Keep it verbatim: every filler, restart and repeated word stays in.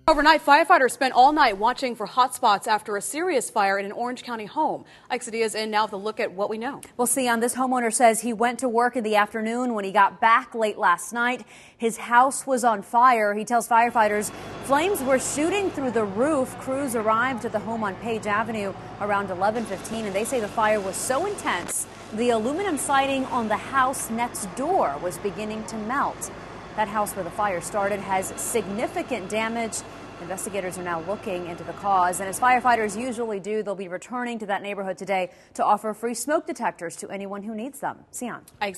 Overnight, firefighters spent all night watching for hot spots after a serious fire in an Orange County home. Ike is in now with a look at what we know. Well, Sion, this homeowner says he went to work in the afternoon. When he got back late last night, his house was on fire. He tells firefighters flames were shooting through the roof. Crews arrived at the home on Page Avenue around eleven fifteen, and they say the fire was so intense the aluminum siding on the house next door was beginning to melt. That house where the fire started has significant damage. Investigators are now looking into the cause, and as firefighters usually do, they'll be returning to that neighborhood today to offer free smoke detectors to anyone who needs them. Sion.